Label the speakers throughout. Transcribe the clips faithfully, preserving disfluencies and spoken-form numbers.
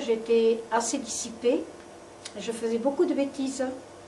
Speaker 1: j'étais assez dissipée. Je faisais beaucoup de bêtises.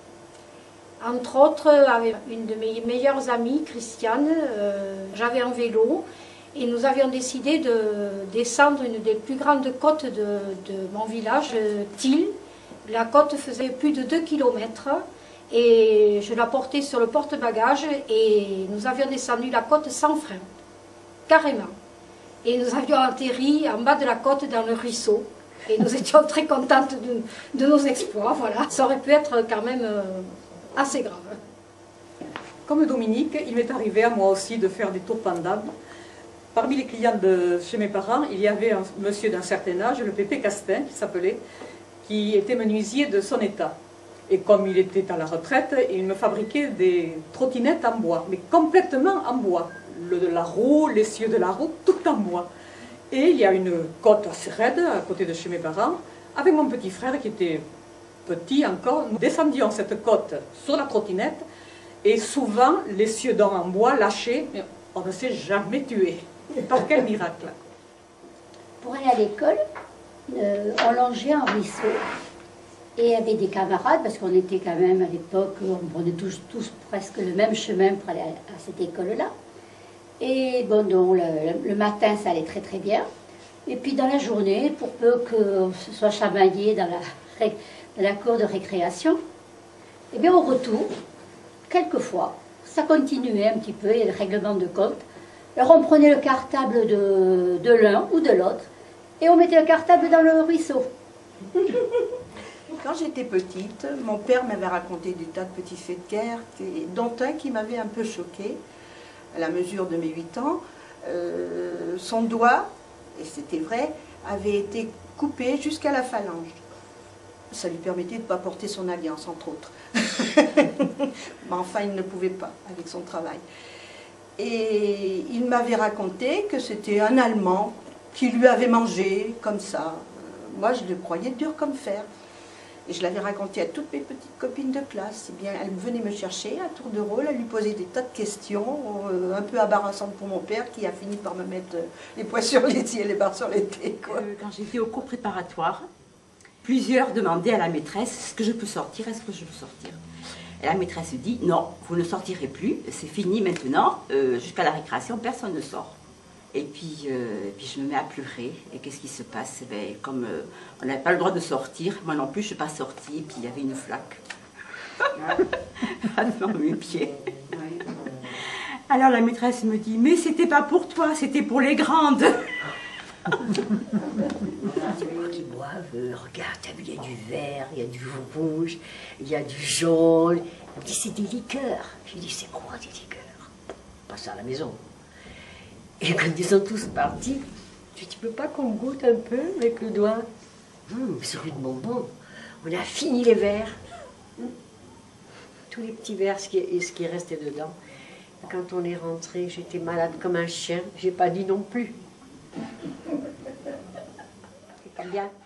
Speaker 1: Entre autres, avec une de mes meilleures amies, Christiane, euh, j'avais un vélo et nous avions décidé de descendre une des plus grandes côtes de, de mon village, Thil. La côte faisait plus de deux kilomètres et je la portais sur le porte-bagages et nous avions descendu la côte sans frein, carrément. Et nous avions atterri en bas de la côte dans le ruisseau. Et nous étions très contentes de, de nos exploits, voilà. Ça aurait pu être quand même euh, assez grave.
Speaker 2: Comme Dominique, il m'est arrivé à moi aussi de faire des tours pendables. Parmi les clients de chez mes parents, il y avait un monsieur d'un certain âge, le Pépé Castin, qui s'appelait, qui était menuisier de son état. Et comme il était à la retraite, il me fabriquait des trottinettes en bois, mais complètement en bois. Le, la roue, l'essieu de la roue, tout en bois. Et il y a une côte assez raide à côté de chez mes parents, avec mon petit frère qui était petit encore. Nous descendions cette côte sur la trottinette et souvent l'essieu d'or en bois lâché, mais on ne s'est jamais tué. Par quel miracle!
Speaker 3: Pour aller à l'école, euh, on longeait un ruisseau et il y avait des camarades, parce qu'on était quand même à l'époque, on prenait tous, tous presque le même chemin pour aller à, à cette école-là. Et bon, donc, le, le matin, ça allait très très bien. Et puis dans la journée, pour peu qu'on se soit chamaillé dans la, dans la cour de récréation, et bien au retour, quelquefois, ça continuait un petit peu, il y a le règlement de compte. Alors on prenait le cartable de, de l'un ou de l'autre, et on mettait le cartable dans le ruisseau.
Speaker 4: Quand j'étais petite, mon père m'avait raconté des tas de petits faits de guerre, dont un qui m'avait un peu choquée. À la mesure de mes huit ans, euh, son doigt, et c'était vrai, avait été coupé jusqu'à la phalange. Ça lui permettait de ne pas porter son alliance, entre autres. Mais enfin, il ne pouvait pas, avec son travail. Et il m'avait raconté que c'était un Allemand qui lui avait mangé comme ça. Moi, je le croyais dur comme fer. Et je l'avais raconté à toutes mes petites copines de classe. Eh bien, elles venaient me chercher à tour de rôle, à lui poser des tas de questions, euh, un peu embarrassantes pour mon père, qui a fini par me mettre euh, les pois sur les i et les barres sur les t. Quoi.
Speaker 5: Euh, quand j'étais au cours préparatoire, plusieurs demandaient à la maîtresse, est-ce que je peux sortir, est-ce que je peux sortir? Et la maîtresse dit, non, vous ne sortirez plus, c'est fini maintenant, euh, jusqu'à la récréation, personne ne sort. Et puis, euh, et puis je me mets à pleurer. Et qu'est-ce qui se passe? Eh bien, comme euh, on n'avait pas le droit de sortir, moi non plus je ne suis pas sortie, et puis il y avait une flaque dans mes pieds. Alors la maîtresse me dit, mais c'était pas pour toi, c'était pour les grandes.
Speaker 6: Qui boivent, euh, regarde, il y a du vert, il y a du rouge, il y a du jaune. Elle me dit, c'est des liqueurs. Je lui dis, c'est quoi des liqueurs? Pas ça à la maison. Et quand ils sont tous partis, je dis, tu peux pas qu'on goûte un peu avec le doigt? Hum, ce rue de bonbons, on a fini les verres. Hum. Tous les petits verres, ce qui, est, ce qui est resté dedans. Quand on est rentré, j'étais malade comme un chien, j'ai pas dit non plus. C'est pas bien.